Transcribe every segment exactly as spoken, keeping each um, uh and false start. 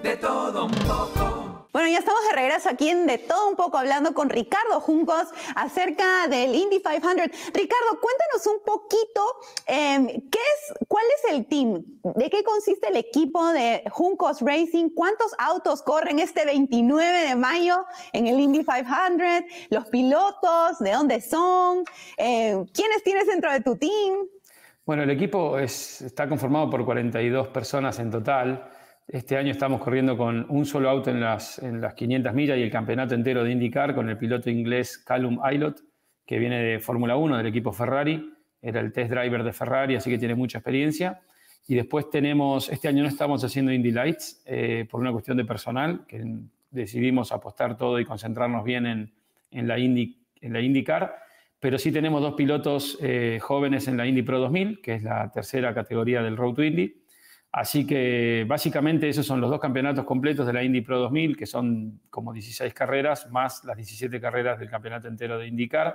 De todo un poco. Bueno, ya estamos de regreso aquí en De Todo Un Poco hablando con Ricardo Juncos acerca del Indy quinientos. Ricardo, cuéntanos un poquito eh, ¿qué es, cuál es el team, de qué consiste el equipo de Juncos Racing, cuántos autos corren este veintinueve de mayo en el Indy quinientos, los pilotos, de dónde son, eh, quiénes tienes dentro de tu team. Bueno, el equipo es, está conformado por cuarenta y dos personas en total. Este año estamos corriendo con un solo auto en las, en las quinientas millas y el campeonato entero de IndyCar con el piloto inglés Callum Aylott, que viene de Fórmula uno, del equipo Ferrari. Era el test driver de Ferrari, así que tiene mucha experiencia. Y después tenemos, este año no estamos haciendo Indy Lights eh, por una cuestión de personal, que decidimos apostar todo y concentrarnos bien en, en, la, Indy, en la IndyCar. Pero sí tenemos dos pilotos eh, jóvenes en la Indy Pro dos mil, que es la tercera categoría del Road to Indy. Así que básicamente esos son los dos campeonatos completos de la Indy Pro dos mil, que son como dieciséis carreras, más las diecisiete carreras del campeonato entero de IndyCar.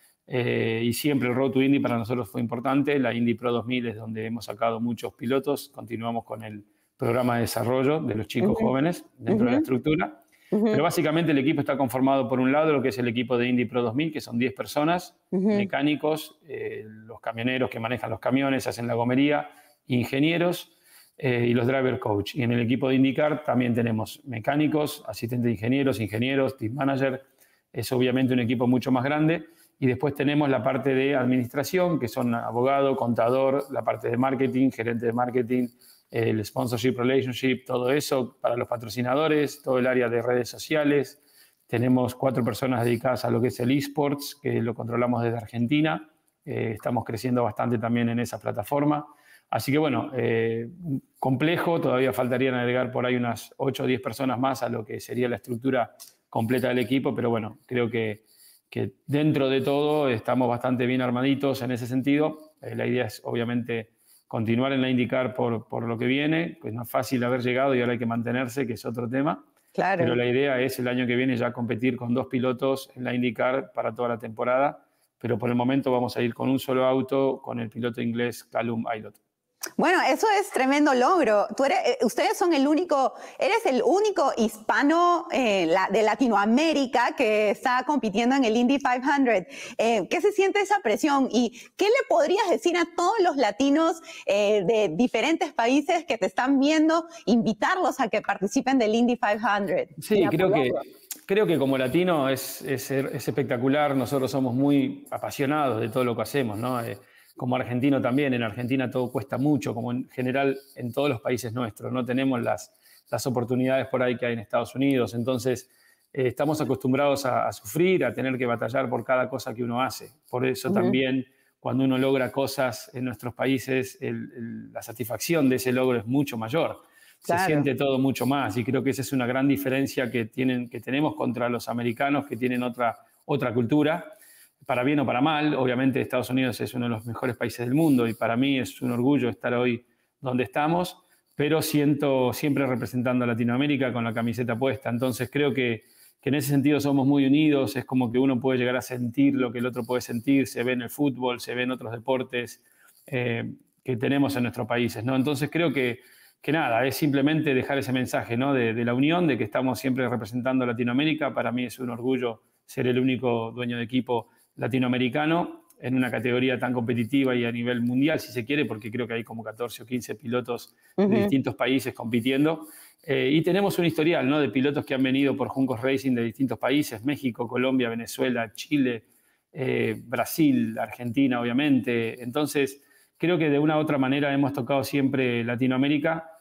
Eh, y siempre el Road to Indy para nosotros fue importante. La Indy Pro dos mil es donde hemos sacado muchos pilotos. Continuamos con el programa de desarrollo de los chicos uh-huh. jóvenes dentro uh-huh. de la estructura. Uh-huh. Pero básicamente el equipo está conformado por un lado lo que es el equipo de Indy Pro dos mil, que son diez personas, uh-huh. mecánicos, eh, los camioneros que manejan los camiones, hacen la gomería, ingenieros, Eh, y los driver coach. Y en el equipo de IndyCar también tenemos mecánicos, asistentes de ingenieros, ingenieros, team manager. Es obviamente un equipo mucho más grande. Y después tenemos la parte de administración, que son abogado, contador, la parte de marketing, gerente de marketing, el sponsorship relationship, todo eso para los patrocinadores, todo el área de redes sociales. Tenemos cuatro personas dedicadas a lo que es el eSports, que lo controlamos desde Argentina. Eh, estamos creciendo bastante también en esa plataforma. Así que bueno, eh, complejo, todavía faltarían agregar por ahí unas ocho o diez personas más a lo que sería la estructura completa del equipo, pero bueno, creo que, que dentro de todo estamos bastante bien armaditos en ese sentido. Eh, la idea es obviamente continuar en la IndyCar por, por lo que viene, pues no es fácil haber llegado y ahora hay que mantenerse, que es otro tema. Claro. Pero la idea es el año que viene ya competir con dos pilotos en la IndyCar para toda la temporada, pero por el momento vamos a ir con un solo auto con el piloto inglés Callum Aylott. Bueno, eso es tremendo logro. Tú eres, eh, ustedes son el único, eres el único hispano eh, la, de Latinoamérica que está compitiendo en el Indy quinientos. Eh, ¿Qué se siente esa presión? ¿Y qué le podrías decir a todos los latinos eh, de diferentes países que te están viendo, invitarlos a que participen del Indy quinientos? Sí, creo que, creo que como latino es, es, es espectacular. Nosotros somos muy apasionados de todo lo que hacemos, ¿no? Eh, Como argentino también, en Argentina todo cuesta mucho, como en general en todos los países nuestros. No tenemos las, las oportunidades por ahí que hay en Estados Unidos. Entonces, eh, estamos acostumbrados a, a sufrir, a tener que batallar por cada cosa que uno hace. Por eso uh-huh. también, cuando uno logra cosas en nuestros países, el, el, la satisfacción de ese logro es mucho mayor. Claro. Se siente todo mucho más. Y creo que esa es una gran diferencia que, tienen, que tenemos contra los americanos, que tienen otra, otra cultura. Para bien o para mal, obviamente Estados Unidos es uno de los mejores países del mundo y para mí es un orgullo estar hoy donde estamos, pero siento siempre representando a Latinoamérica con la camiseta puesta. Entonces creo que, que en ese sentido somos muy unidos, es como que uno puede llegar a sentir lo que el otro puede sentir, se ve en el fútbol, se ve en otros deportes eh, que tenemos en nuestros países, ¿no? Entonces creo que, que nada, es simplemente dejar ese mensaje, ¿no? de, de la unión, de que estamos siempre representando a Latinoamérica. Para mí es un orgullo ser el único dueño de equipo latinoamericano en una categoría tan competitiva y a nivel mundial, si se quiere, porque creo que hay como catorce o quince pilotos uh-huh. de distintos países compitiendo. Eh, y tenemos un historial, ¿no? de pilotos que han venido por Juncos Racing de distintos países, México, Colombia, Venezuela, Chile, eh, Brasil, Argentina, obviamente. Entonces, creo que de una u otra manera hemos tocado siempre Latinoamérica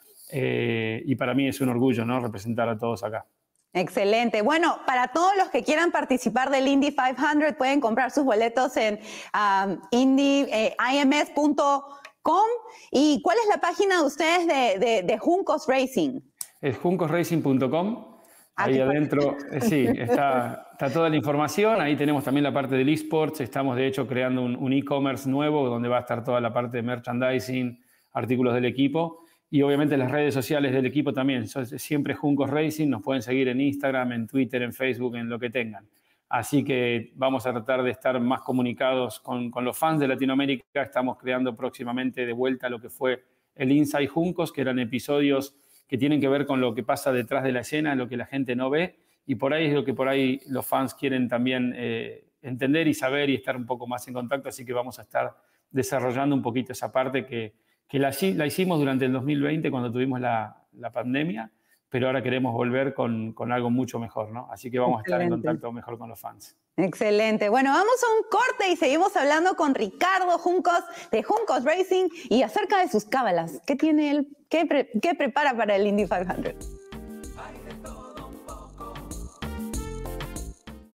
eh, y para mí es un orgullo, ¿no? representar a todos acá. Excelente. Bueno, para todos los que quieran participar del Indy quinientos, pueden comprar sus boletos en um, indy i m s punto com. ¿Y cuál es la página de ustedes de, de, de Juncos Racing? Es juncos racing punto com. Ahí adentro, eh, sí, está, está toda la información. Ahí tenemos también la parte del eSports. Estamos, de hecho, creando un, un e-commerce nuevo donde va a estar toda la parte de merchandising, artículos del equipo. Y obviamente las redes sociales del equipo también. Siempre Juncos Racing. Nos pueden seguir en Instagram, en Twitter, en Facebook, en lo que tengan. Así que vamos a tratar de estar más comunicados con, con los fans de Latinoamérica. Estamos creando próximamente de vuelta lo que fue el Inside Juncos, que eran episodios que tienen que ver con lo que pasa detrás de la escena, lo que la gente no ve, y por ahí es lo que por ahí los fans quieren también eh, entender y saber y estar un poco más en contacto, así que vamos a estar desarrollando un poquito esa parte que, que la, la hicimos durante el dos mil veinte cuando tuvimos la, la pandemia, pero ahora queremos volver con, con algo mucho mejor, ¿no? Así que vamos Excelente. a estar en contacto mejor con los fans. Excelente. Bueno, vamos a un corte y seguimos hablando con Ricardo Juncos de Juncos Racing y acerca de sus cábalas. ¿Qué tiene él? ¿Qué, pre qué prepara para el Indy quinientos?